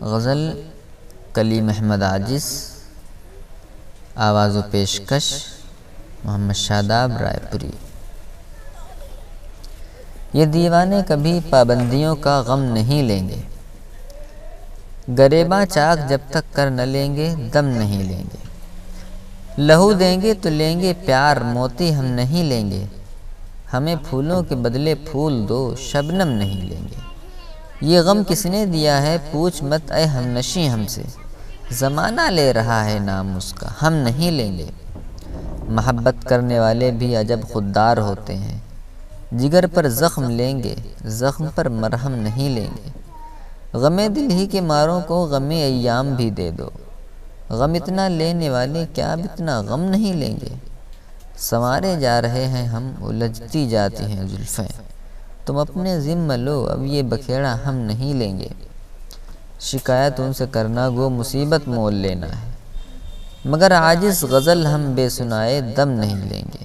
غزل کلیم احمد عاجز، آواز و پیشکش محمد شاداب رائے پوری۔ یہ دیوانے کبھی پابندیوں کا غم نہیں لیں گے، گریباں چاک جب تک کر نہ لیں گے دم نہیں لیں گے۔ لہو دیں گے تو لیں گے پیار، موتی ہم نہیں لیں گے، ہمیں پھولوں کے بدلے پھول دو شبنم نہیں لیں گے۔ یہ غم کس نے دیا ہے پوچھ مت اے ہم نشیں ہم سے، زمانہ لے رہا ہے نام اس کا ہم نہیں لیں گے۔ محبت کرنے والے بھی عجب خوددار ہوتے ہیں، جگر پر زخم لیں گے زخم پر مرہم نہیں لیں گے۔ غم دل ہی کے ماروں کو غم ایام بھی دے دو، غم اتنا لینے والے کیا اب اتنا غم نہیں لیں گے۔ سنوارے جا رہے ہیں ہم الجھتی جاتی ہیں زلفیں، تم اپنے ذمہ لو اب یہ بکھیڑا ہم نہیں لیں گے۔ شکایت ان سے کرنا گو مصیبت مول لینا ہے، مگر عاجز غزل ہم بے سنائے دم نہیں لیں گے۔